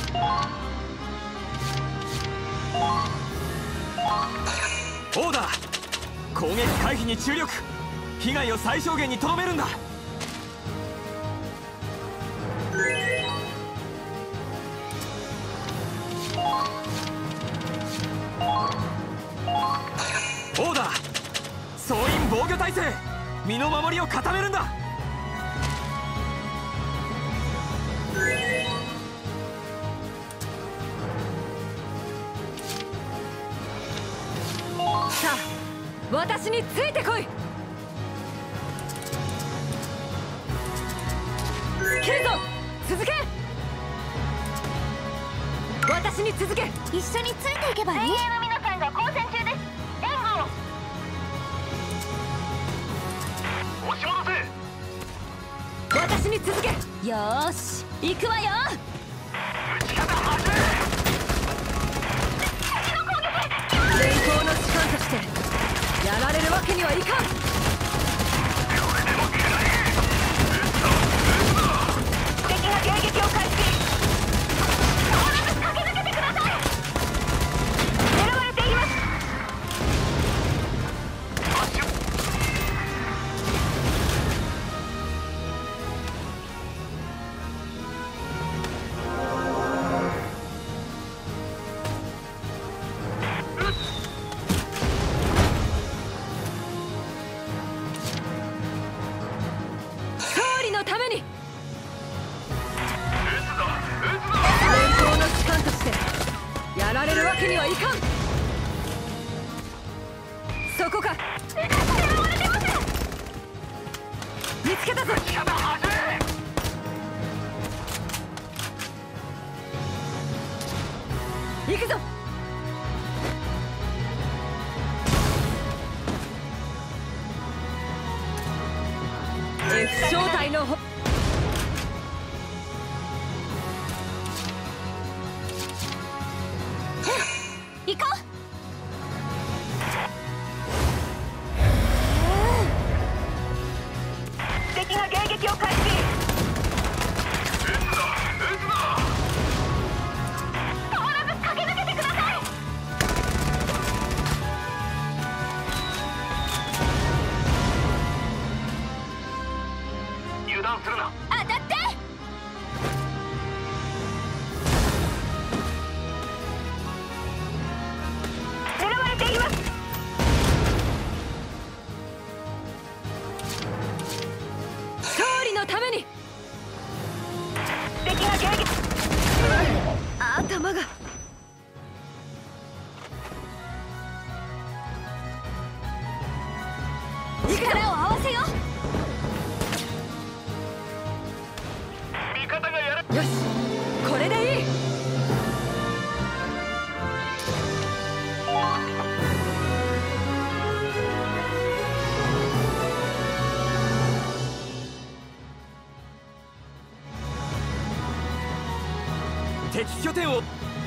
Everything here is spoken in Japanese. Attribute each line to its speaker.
Speaker 1: オーダー、攻撃回避に注力。被害を最小限にとどめるんだ。オーダー、総員防御態勢。身の守りを固めるんだ。
Speaker 2: さあ、私についてこい。つけるぞ、続け。私に続け。
Speaker 3: 一緒についていけばいい。精鋭の皆さんが交戦中です。援護を。押し戻せ。
Speaker 2: 私に続け。よーし、行くわよ。
Speaker 3: 撃ち方始め。敵の攻撃。
Speaker 2: 連行の士官としてやられるわけにはいかん。
Speaker 3: 敵が迎撃を開始。変わらず駆け抜けてください。狙われています。
Speaker 2: 勝利のために。連行の士官としてやられるわけにはいかん。そこか。
Speaker 3: 狙われてます。
Speaker 2: 見つけたぞ。行くぞ。F 小隊のほ
Speaker 3: 行こう。敵が迎撃を開始。変わらず駆け抜けてください。油断するな。当たって。狙われています。
Speaker 2: 勝利のために。
Speaker 3: 敵が迎撃。
Speaker 2: 頭が。
Speaker 3: 力を合わせよう。
Speaker 1: 味方がやら。
Speaker 2: よし、これでいい。
Speaker 1: 敵拠点を。